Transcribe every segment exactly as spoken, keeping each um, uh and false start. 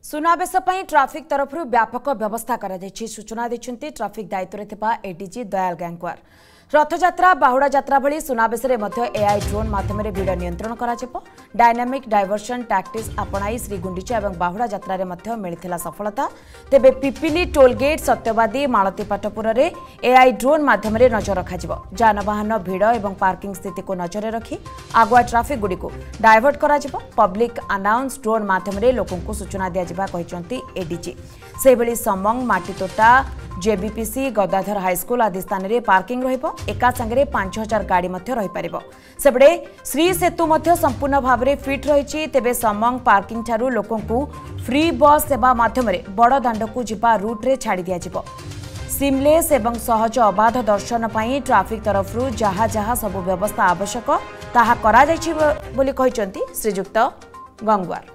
सुनावेश traffic तरफ व्यापक व्यवस्था करा सूचना देते ट्राफिक दायित्व में एडीजी दयाल गांगवार। रथयात्रा बाहुड़ा यात्रा भली सुनावेश एआई ड्रोन माध्यम भिड़ नियंत्रण करा डायनामिक डायवर्सन टैक्टिक्स आपणाई श्री गुंडीचा और बाहुड़ा यात्रा में मिलता सफलता। तेबे पिपिली टोलगेट सत्यवादी मालतीपाटपुर में एआई ड्रोन माध्यम नजर रखा जानवाहन भिड़ और पार्किंग स्थिति को नजर रखी आगुआ ट्राफिक गुड़ी को डायवर्ट करा पब्लिक अनाउंस ड्रोन माध्यम लोकों सूचना दिया एडीजी। से भली समंग माटीतोटा जेबीपीसी गदाधर हाईस्कूल आदि स्थान में पार्किंग रहिबो एका संगे पांच हजार गाड़ी रही पारिबो। सेबडे श्री सेतु मध्य संपूर्ण भाव में फिट रही। तेबे समंग पार्किंग ठारू लोकों को फ्री बस सेवा माध्यम बड़ दांड को जिबा रूट रे छाड़ी दिया जिवो। सीमलेस एवं सहज अबाध दर्शन पाई ट्राफिक तरफ जहाँ जहाँ सबु व्यवस्था आवश्यक ताहा करा जायछि बोली कहिसंती श्रीजुक्त गंगवार।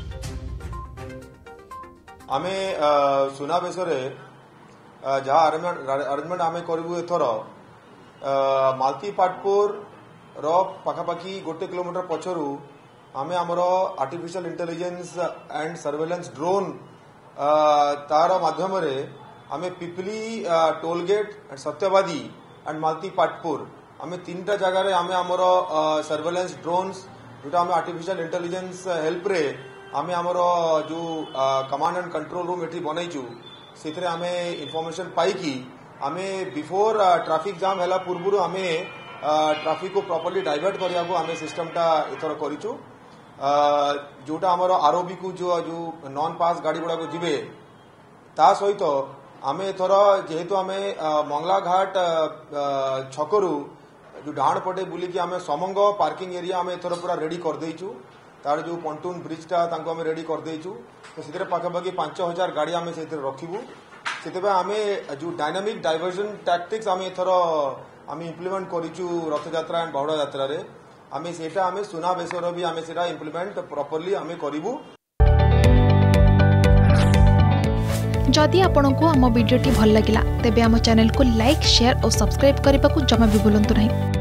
आमे सुनावेश जहाँ अरेंजमेंट आम करूँ एथर मालतीपाटपुर पाखापाखी गोटे किलोमीटर पछरू आम आमर artificial intelligence and surveillance drone तार माध्यम आम पिपली टोलगेट सत्यवादी एंड मालतीपाटपुर आम तीन टा जगह आम आमर सर्वेलेंस ड्रोन्स जोटा आम आर्टिफिशियल इंटेलिजेंस हेल्प रे आम आमर जो कमांड एंड कंट्रोल रूम एठी बनईचु से आमे इनफॉरमेशन पाई आमे बिफोर ट्रैफिक जाम है पूर्व आमे ट्रैफिक को प्रॉपर्ली डाइवर्ट करने को आमे सिस्टमटा एथर करूँ जोटा आमर आरओबी को जो जो नॉन पास गाड़ी गुड़ा जीवे ता सहित आमे एथर जेहेतु आमे मंगला घाट छकरू जो डाण पटे बुलिकी आमे समंग पार्किंग एरिया आमे एथर पूरा रेडी कर देइचु तार जो पंटून ब्रिजटा तांको आमे रेडी कर देइचु तो से पाखापाखि पांच हजार गाड़ी आमे से रखिबू से आमे जो डायनामिक डायवर्जन टैक्टिक्स आमे एथर आमे इम्प्लीमेंट करिचु रथ यात्रा एंड बाहुड़ा यात्रा रे आमे सेटा आमे सुनावेशर भी आमे सेटा इम्प्लीमेंट प्रॉपर्ली आमे करिवू। जदि आपंक आम भिडी भल लगा तेब आम चैनल को लाइक शेयर और सब्सक्राइब करने को जमा भी भूलु नहीं।